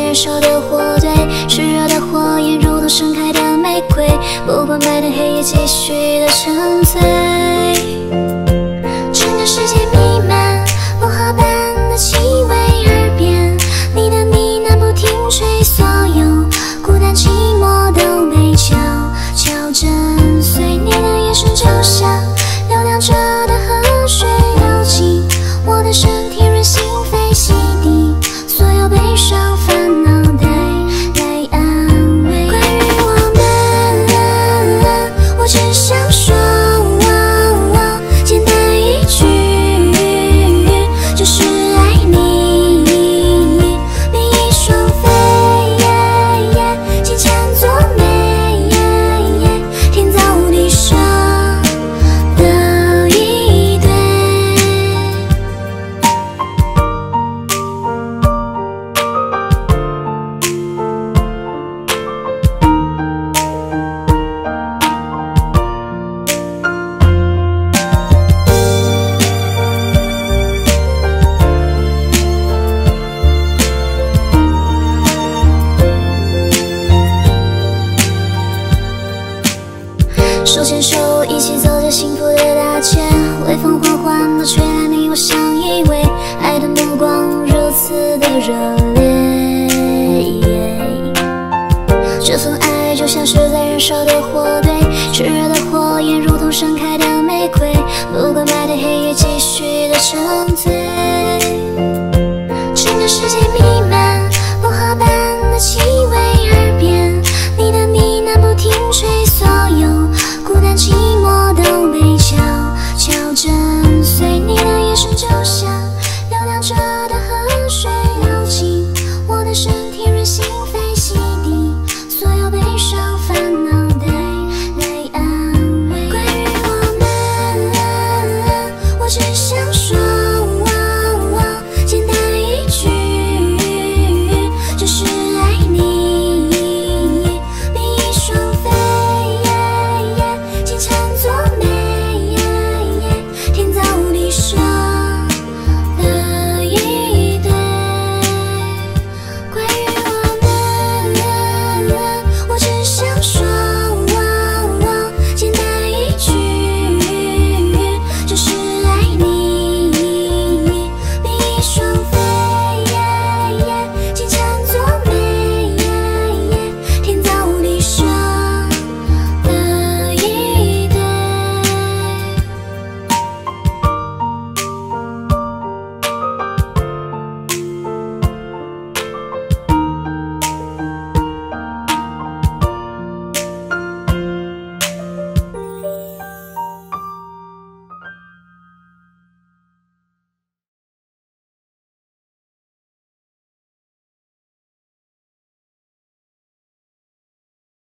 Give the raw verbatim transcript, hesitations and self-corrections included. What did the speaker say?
燃烧的火堆，炽热的火焰如同盛开的玫瑰，不关白天黑夜继续的沉醉。整个世界弥漫薄荷般的气味，耳边你的呢喃不停吹，所有孤单寂寞都被悄悄震碎。你的眼神就像流淌着的河水，流进我的身体润心扉，洗涤所有悲伤烦恼，带来安慰。关于我们，我只想说。